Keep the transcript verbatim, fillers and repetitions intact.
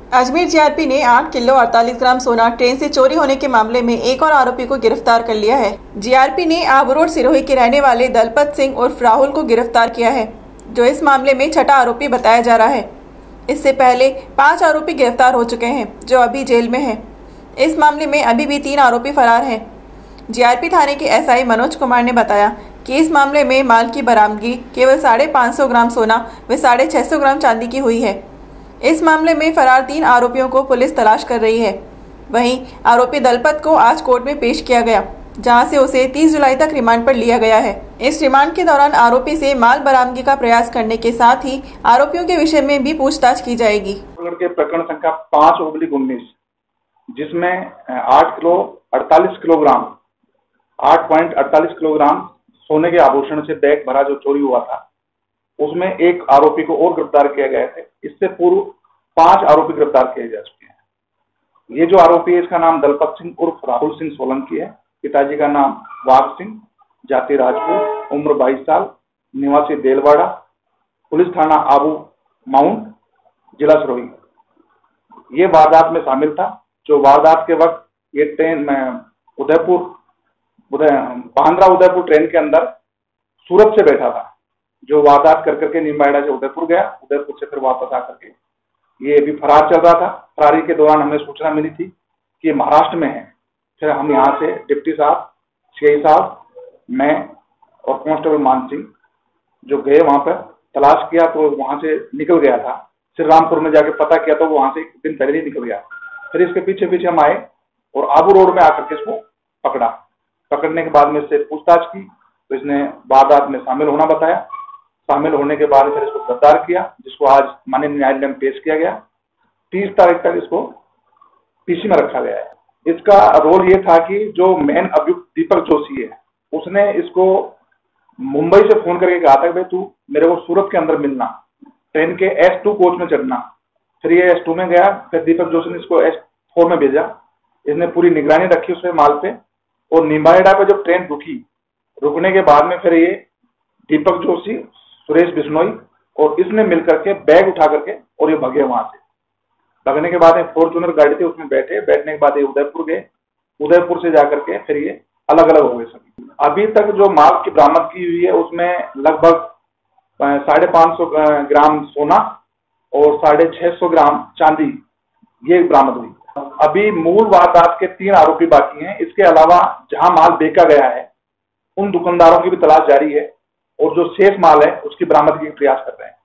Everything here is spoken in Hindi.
अजमेर जीआरपी ने आठ किलो अड़तालीस ग्राम सोना ट्रेन से चोरी होने के मामले में एक और आरोपी को गिरफ्तार कर लिया है। जीआरपी ने आबू रोड सिरोही के रहने वाले दलपत सिंह उर्फ राहुल को गिरफ्तार किया है, जो इस मामले में छठा आरोपी बताया जा रहा है। इससे पहले पांच आरोपी गिरफ्तार हो चुके हैं, जो अभी जेल में हैं। इस मामले में अभी भी तीन आरोपी फरार हैं। जीआरपी थाने के एसआई मनोज कुमार ने बताया कि इस मामले में माल की बरामदगी केवल साढ़े पाँच सौ ग्राम सोना व साढ़े छह सौ ग्राम चांदी की हुई है। इस मामले में फरार तीन आरोपियों को पुलिस तलाश कर रही है। वहीं आरोपी दलपत को आज कोर्ट में पेश किया गया, जहां से उसे तीस जुलाई तक रिमांड पर लिया गया है। इस रिमांड के दौरान आरोपी से माल बरामदगी का प्रयास करने के साथ ही आरोपियों के विषय में भी पूछताछ की जाएगी। के प्रकरण संख्या पाँच ओब्लिक उन्नीस, जिसमें आठ किलो अड़तालीस किलोग्राम आठ पॉइंट अड़तालीस किलोग्राम सोने के आभूषण से बैग भरा जो चोरी हुआ था, उसमें एक आरोपी को और गिरफ्तार किया गया है। इससे पूर्व पांच आरोपी गिरफ्तार किए जा चुके हैं। ये जो आरोपी है, इसका नाम दलपत सिंह उर्फ राहुल सिंह सोलंकी है। पिताजी का नाम वाघ सिंह, जाति राजपूत, उम्र बाईस साल, निवासी देलवाड़ा, पुलिस थाना आबू माउंट, जिला सिरोही। ये वारदात में शामिल था। जो वारदात के वक्त ये ट्रेन में उदयपुर बांद्रा उदयपुर ट्रेन के अंदर सूरत से बैठा था, जो वारदात कर करके नीमबाड़ा से उदयपुर गया, उदयपुर से फिर वापस आकर के ये अभी फरार चल रहा था। फरारी के दौरान हमें सूचना मिली थी कि महाराष्ट्र में है। फिर हम यहाँ से डिप्टी साहब, सीआई साहब, मैं और कांस्टेबल मान सिंह जो गए वहां पर तलाश किया, तो वहां से निकल गया था। फिर रामपुर में जाके पता किया तो वो वहां से एक दिन पहले ही निकल गया। फिर इसके पीछे पीछे हम आए और आबू रोड में आकर के इसको पकड़ा। पकड़ने के बाद में इससे पूछताछ की तो इसने वारदात में शामिल होना बताया। शामिल होने के बाद फिर इसको गिरफ्तार किया, जिसको आज माननीय न्यायालय में पेश किया गया। तीस तारीख तक इसको पीसी में रखा गया है। इसका रोल ये था कि जो मेन अभियुक्त दीपक जोशी है, उसने इसको मुंबई से फोन करके कहा था कि भाई तू मेरे को सूरत के अंदर मिलना, ट्रेन के एस टू कोच में चढ़ना। फिर ये एस टू में गया। फिर दीपक जोशी ने इसको एस फोर में भेजा। इसने पूरी निगरानी रखी उसमें माल पे, और निम्बाहेड़ा पे जब ट्रेन रुकी, रुकने के बाद में फिर ये दीपक जोशी, सुरेश बिश्नोई और इसने मिलकर के बैग उठा करके और ये भगे। वहां से भगने के बाद फॉर्चूनर गाड़ी थी, उसमें बैठे। बैठने के बाद ये उदयपुर गए। उदयपुर से जाकर के फिर ये अलग अलग हो गए सभी। अभी तक जो माल की बरामदगी हुई है, उसमें लगभग साढ़े पाँच सौ ग्राम सोना और साढ़े छह सौ ग्राम चांदी ये बरामद हुई। अभी मूल वारदात के तीन आरोपी बाकी हैं। इसके अलावा जहां माल बेचा गया है, उन दुकानदारों की भी तलाश जारी है, और जो शेष माल है उसकी बरामदगी का प्रयास कर रहे हैं।